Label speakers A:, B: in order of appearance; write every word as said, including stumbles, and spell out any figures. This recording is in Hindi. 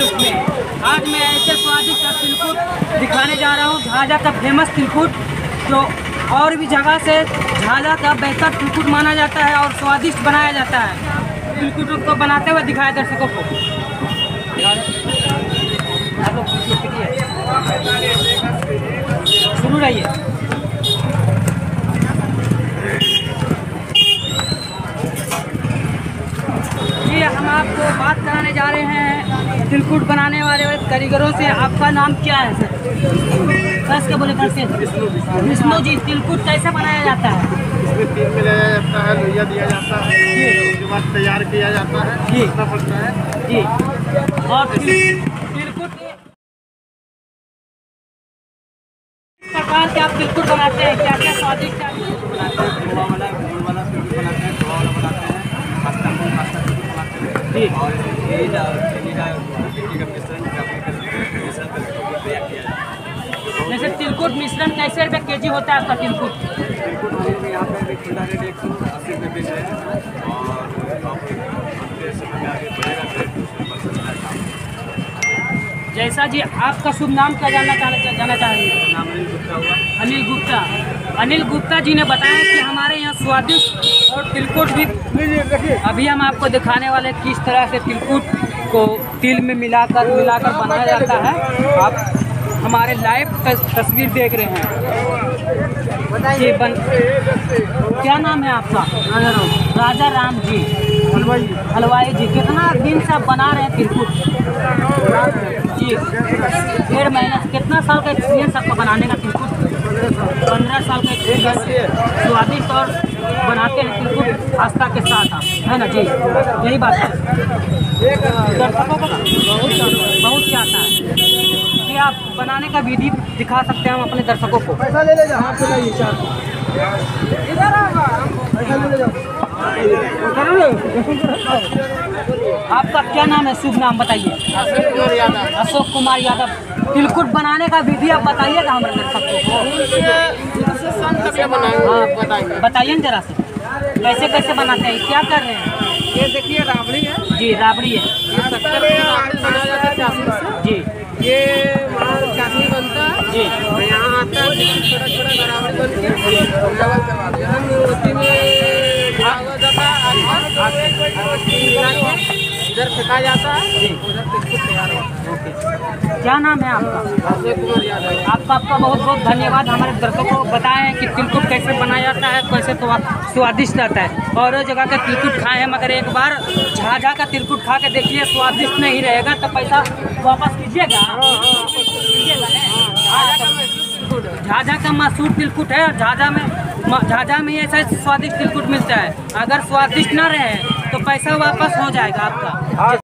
A: लुक में। आज मैं ऐसे स्वादिष्ट तिलकुट दिखाने जा रहा हूँ। झाझा का फेमस तिलकुट जो और भी जगह से झाझा का बेहतर तिलकुट माना जाता है और स्वादिष्ट बनाया जाता है। तिलकुट को बनाते हुए दिखाया दर्शकों को। शुरू रहिए। जी हम आपको बात कराने जा रहे हैं तिलकुट बनाने वाले कारीगरों से। आपका नाम क्या है सर? बस के बोले कैसे? विष्णु जी, तिलकुट कैसे बनाया जाता है?
B: इसमें तिल मिलाया जाता है, लोहिया दिया जाता है, उसके बाद तैयार किया जाता है,
A: जी
B: पड़ता है
A: जी। और तिलकुट प्रकार के आप तिलकुट बनाते हैं, क्या क्या स्वादिष्ट
B: बनाते हैं? खोआ वाला, गुड़ वाला तिलकुट बनाते हैं, खोआ वाला बनाते हैं, खास्ता को खास्ता तिलकुट बनाते हैं
A: जी।
B: और ये चीनी का मिट्टी का मिश्रण मिश्रण करके तैयार किया जाता है।
A: जैसे तिलकुट मिश्रण कैसे रुपये के जी होता है आपका तिलकुट?
B: तिलकुट हमारे यहाँ पे भी खुला रेट एक सौ अस्सी रुपये बेच रहे हैं और आपके समय में आगे बढ़ेगा रेट उसमें बढ़ सकता है।
A: जैसा जी, आपका शुभ नाम क्या जानना चाह जाना चाहेंगे?
B: नाम अनिल गुप्ता हुआ।
A: अनिल गुप्ता। अनिल गुप्ता जी ने बताया कि हमारे यहाँ स्वादिष्ट और तिलकुट भी। अभी हम आपको दिखाने वाले किस तरह से तिलकुट को तिल में मिलाकर मिलाकर बनाया जाता है। आप हमारे लाइव तस्वीर देख रहे हैं। जी बन क्या नाम है आपका?
B: राजा राम।
A: राजा राम जी
B: हलवाई
A: हलवाई जी, कितना दिन से आप बना रहे हैं तिलकुट? जी डेढ़ महीना। कितना साल का एक्सपीरियंस आपको बनाने का तिलकुट? पंद्रह साल का एक्सपीरियंस। स्वादिष्ट और बनाते हैं तिलकुट आस्था के साथ आप, है ना जी? यही बात है। दर्शकों को बहुत चाहता है कि आप बनाने का विधि दिखा सकते हैं हम अपने दर्शकों को।
B: पैसा ले ले जाओ, पैसा ले जाओ।
A: आपका क्या नाम है? शुभ नाम बताइए।
B: अशोक कुमार यादव।
A: अशोक कुमार यादव। तिलकुट बनाने का विधि आप बताइएगा हमारे दर्शकों को। हाँ बताइए जरा से, कैसे कैसे बनाते हैं, क्या कर रहे हैं?
B: ये देखिए राबड़ी है।
A: जी राबड़ी है।
B: ये शक्कर की राबड़ी बनाया जाता है चाशनी से।
A: जी
B: ये वहाँ चाशनी बनता है
A: जी।
B: और यहाँ आता है छोटा छोटा राबड़ी बन के यहाँ मोती में ढाला जाता है, इधर फेंका जाता है, उधर तिलकुट तैयार होता है।
A: क्या नाम है आपका?
B: अशोक कुमार यादव।
A: आपका आपका बहुत बहुत धन्यवाद। हमारे दर्शकों को बताएं कि तिलकुट कैसे बनाया जाता है, कैसे तो स्वादिष्ट रहता है। और जगह का तिलकुट खाए हैं, मगर एक बार झाझा का तिलकुट खा के देखिए, स्वादिष्ट नहीं रहेगा तो पैसा वापस कीजिएगा। झाझा का मशहूर तिलकुट है और झाझा में झाझा में ऐसा स्वादिष्ट तिलकुट मिलता है। अगर स्वादिष्ट ना रहे तो पैसा वापस हो जाएगा आपका।